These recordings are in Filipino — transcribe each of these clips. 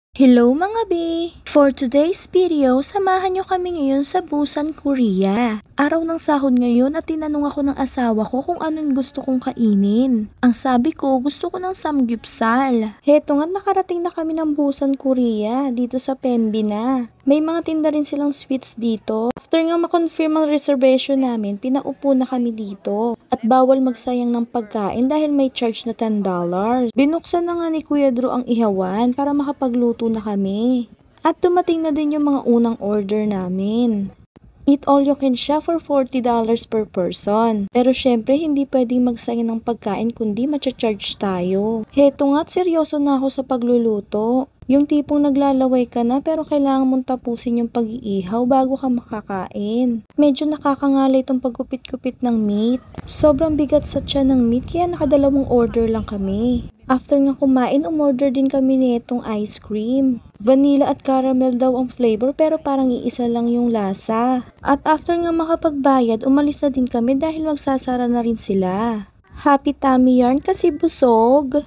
Hello mga be! For today's video, samahan nyo kami ngayon sa Busan, Korea. Araw ng sahod ngayon at tinanong ako ng asawa ko kung anong gusto kong kainin. Ang sabi ko, gusto ko ng samgyupsal. Heto nga't nakarating na kami ng Busan, Korea, dito sa Pembi na. May mga tinda rin silang sweets dito. After nga ma-confirm ang reservation namin, pinaupo na kami dito. At bawal magsayang ng pagkain dahil may charge na $10. Binuksan na nga ni Kuya Drew ang ihawan para makapagluto na kami. At dumating na din yung mga unang order namin. Eat all you can siya for $40 per person. Pero syempre hindi pwedeng magsayang ng pagkain kundi matcha-charge tayo. Heto nga't seryoso na ako sa pagluluto. Yung tipong naglalaway ka na pero kailangan mong tapusin yung pag-iihaw bago ka makakain. Medyo nakakangalay itong pagkupit-kupit ng meat. Sobrang bigat sa tiyan ng meat kaya nakadalawang order lang kami. After nga kumain, umorder din kami nitong ice cream. Vanilla at caramel daw ang flavor pero parang iisa lang yung lasa. At after nga makapagbayad, umalis na din kami dahil magsasara na rin sila. Happy tummy yarn kasi busog.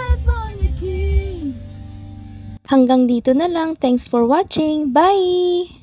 Hanggang dito na lang. Thanks for watching. Bye!